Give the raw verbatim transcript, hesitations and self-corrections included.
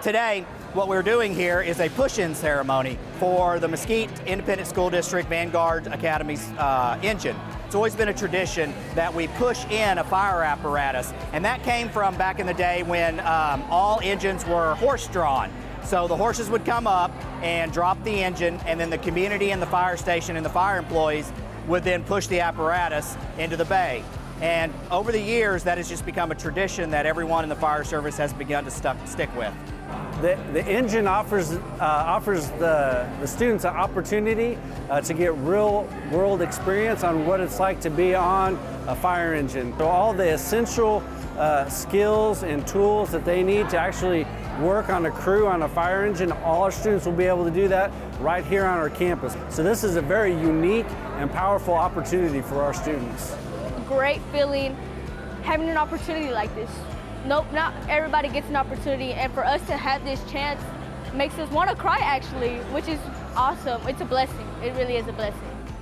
Today, what we're doing here is a push-in ceremony for the Mesquite Independent School District Vanguard Academy's uh, engine. It's always been a tradition that we push in a fire apparatus, and that came from back in the day when um, all engines were horse-drawn. So the horses would come up and drop the engine, and then the community and the fire station and the fire employees would then push the apparatus into the bay. And over the years, that has just become a tradition that everyone in the fire service has begun to stuck, stick with. The, the engine offers, uh, offers the, the students an opportunity uh, to get real world experience on what it's like to be on a fire engine. So all the essential uh, skills and tools that they need to actually work on a crew on a fire engine, all our students will be able to do that right here on our campus. So this is a very unique and powerful opportunity for our students. Great feeling having an opportunity like this. Nope, not everybody gets an opportunity, and for us to have this chance makes us want to cry actually, which is awesome. It's a blessing. It really is a blessing.